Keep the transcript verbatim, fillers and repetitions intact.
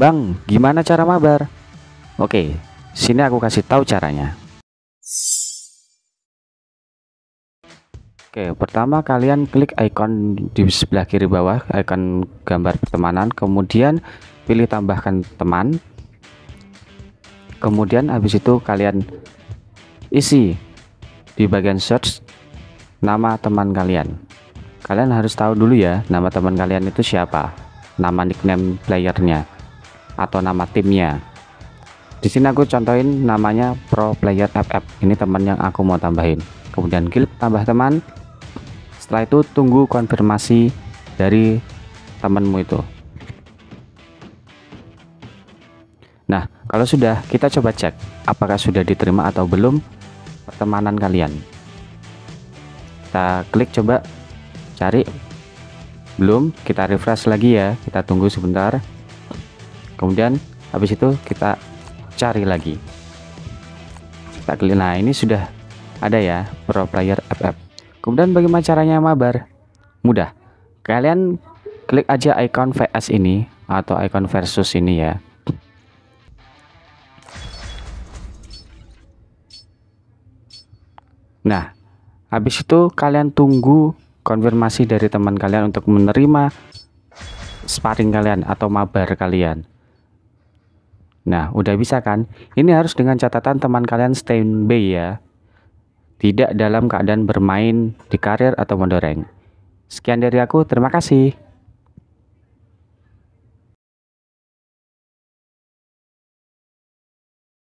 Bang, gimana cara mabar? Oke, sini aku kasih tahu caranya. Oke, pertama kalian klik icon di sebelah kiri bawah, icon gambar pertemanan, kemudian pilih tambahkan teman. Kemudian habis itu kalian isi di bagian search nama teman kalian. Kalian harus tahu dulu ya, nama teman kalian itu siapa, nama nickname playernya atau nama timnya. Di sini aku contohin namanya Pro Player F F. Ini teman yang aku mau tambahin. Kemudian klik tambah teman. Setelah itu tunggu konfirmasi dari temanmu itu. Nah, kalau sudah, kita coba cek apakah sudah diterima atau belum pertemanan kalian. Kita klik coba cari, belum, kita refresh lagi ya, kita tunggu sebentar. Kemudian habis itu kita cari lagi. Kita klik, nah ini sudah ada ya, Pro Player F F. Kemudian bagaimana caranya mabar? Mudah, kalian klik aja icon V S ini atau icon versus ini ya. Nah, habis itu kalian tunggu konfirmasi dari teman kalian untuk menerima sparring kalian atau mabar kalian. Nah, udah bisa kan? Ini harus dengan catatan teman kalian standby ya, tidak dalam keadaan bermain di karir atau mode rank. Sekian dari aku, terima kasih.